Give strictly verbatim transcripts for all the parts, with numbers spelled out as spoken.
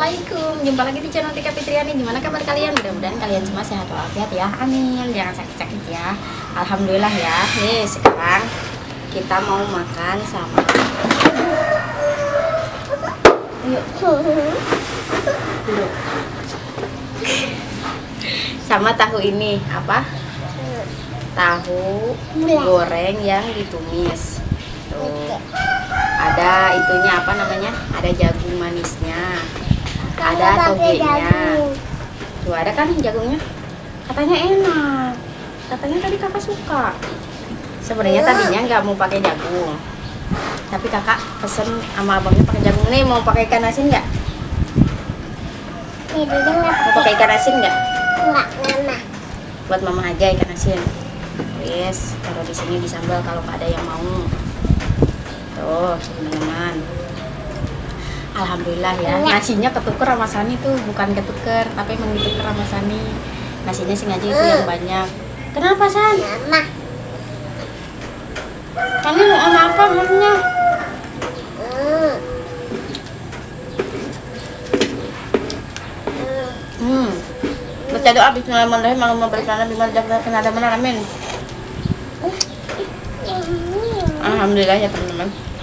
Assalamualaikum, jumpa lagi di channel Tika Fitriani. Gimana kabar kalian? Mudah-mudahan kalian semua sehat walafiat ya. Amin. Jangan sakit-sakit ya. Alhamdulillah ya. Nih sekarang kita mau makan sama yuk duduk sama tahu ini apa? Tahu goreng yang ditumis. Tuh. Ada itunya apa namanya? Ada jagung manisnya. Ada togenya. Tuh ada kan jagungnya? Katanya enak. Katanya tadi kakak suka. Sebenarnya tadinya nggak mau pakai jagung. Tapi kakak pesen sama abangnya pakai jagung. Nih mau pakai ikan asin nggak? Mau pakai ikan asin nggak? Enggak, mama. Buat mama aja ikan asin. Yes, taruh di sini di sambal kalau nggak ada yang mau. Tuh teman-teman, alhamdulillah ya. Nasinya ketuker sama Sani tuh, bukan ketuker tapi emang dituker sama Sani. Nasinya sengaja itu yang banyak. Kenapa San? Mama. Sani mau sama apa maksudnya? Hmm. Hmm. Baca doa bismillahirrahmanirrahim. Allahumma barik lana bima razaqtana wa qina amin. Alhamdulillah ya teman-teman.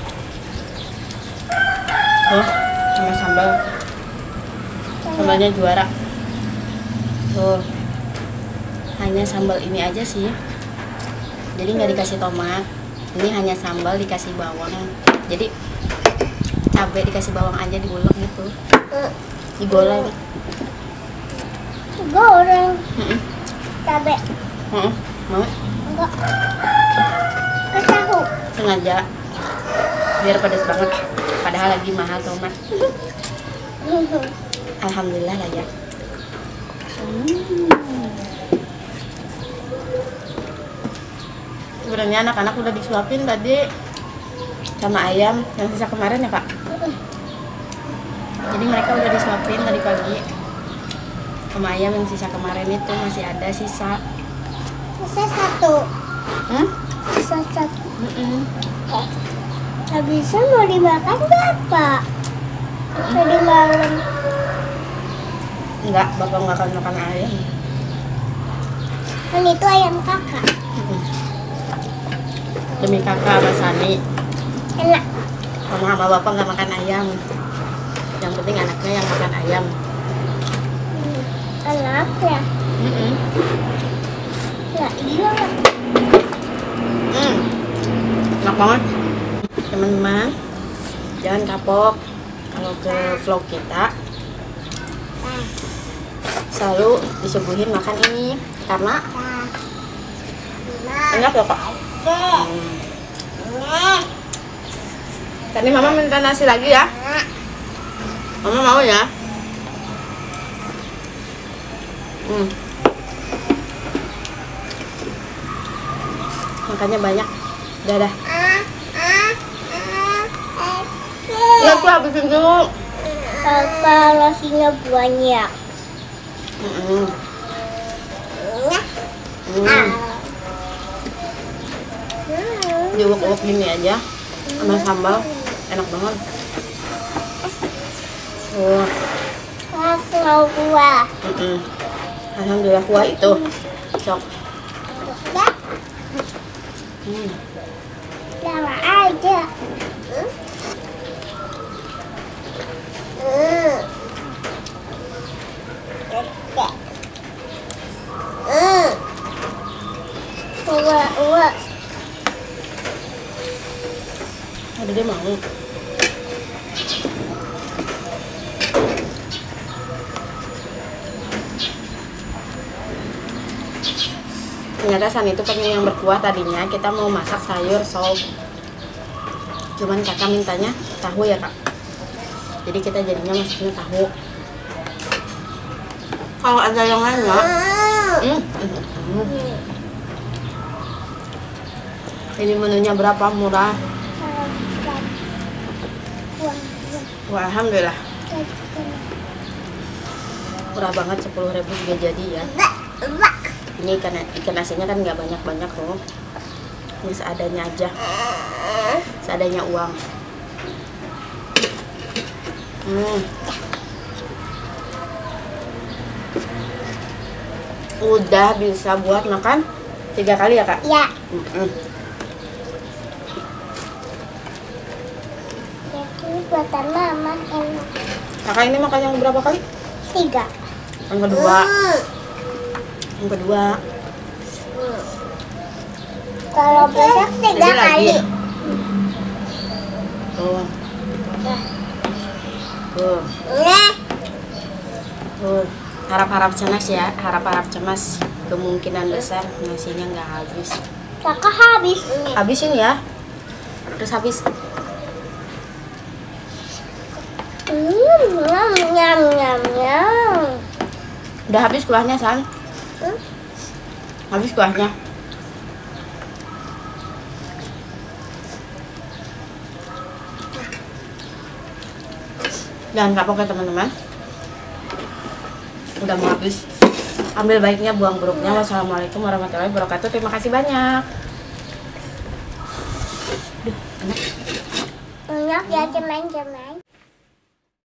Tuh, sama sambal. Sambalnya juara. Tuh. Hanya sambal ini aja sih. Jadi nggak dikasih tomat. Ini hanya sambal dikasih bawang. Jadi cabai dikasih bawang aja digulung gitu. Digoreng. Goreng. Heeh. Cabai. Heeh. Mau? Enggak. Ke tahu. Sengaja biar pedas banget. Padahal lagi mahal tomat. Alhamdulillah lah ya. Hmm. Sebenarnya anak-anak udah disuapin tadi sama ayam yang sisa kemarin ya kak. Jadi mereka udah disuapin tadi pagi sama ayam yang sisa kemarin itu masih ada sisa. Sisa satu. Hmm? Sisa satu. Mm-mm. Habisnya mau dimakan bapak. Tadi malam. Enggak, bapak nggak akan makan ayam. Kan itu ayam kakak. Mm-mm. Demi kakak sama Sani. Enak. Mama sama bapak nggak makan ayam. Yang penting anaknya yang makan ayam. Enak ya? Mm-mm. Ya iya. Hmm. Enak banget. Teman-teman, jangan kapok kalau ke vlog kita selalu disuguhin makan ini karena enak ya kak. Hmm. Tadi mama minta nasi lagi ya. Mama mau ya. Hmm. Makannya banyak. Dadah. Ya tuh habisin dulu. Kalau nasinya banyak. Mm-mm. Hmm. Diuwek-uwek gini aja sama sambal, enak banget. Tuh. Aku mau kuah. Mm-mm. Alhamdulillah kuah itu. Sok. Hmm. Sama aja. Hmm. Hmm. Uwa, uwa. Ada dia mau. Ternyata San itu pengen yang berkuah. Tadinya kita mau masak sayur sop, cuman kakak mintanya tahu ya kak. Jadi kita jadinya masaknya tahu. Kalau ada yang lain nggak? Hmm. Hmm. Ini menunya berapa? Murah. Wah, alhamdulillah. Murah banget, sepuluh ribu juga jadi ya. Ini ikan, ikan asinnya kan nggak banyak-banyak loh. Ini seadanya aja. Seadanya uang. Hmm. Udah bisa buat makan tiga kali ya kak? Ya. Mm-mm. Jadi buatan mama enak. Kakak ini makan yang berapa kali? Tiga. Yang kedua. Hmm. Yang kedua. Hmm. Kalau besok tiga Jadi kali. lagi. Tuh. Tuh. Nah. Tuh. Harap-harap cemas ya, harap-harap cemas. Kemungkinan besar nasinya nggak habis. Kakak habis. Habisin ya. Terus habis. Hmm, nyam nyam nyam nyam. Udah habis kuahnya, San? Hmm? Habis kuahnya. Jangan kapok ya teman-teman. Udah mau habis. Ambil baiknya, buang buruknya. Wassalamualaikum warahmatullahi wabarakatuh. Terima kasih banyak. Duh, enak. Enak ya cemen-cemen.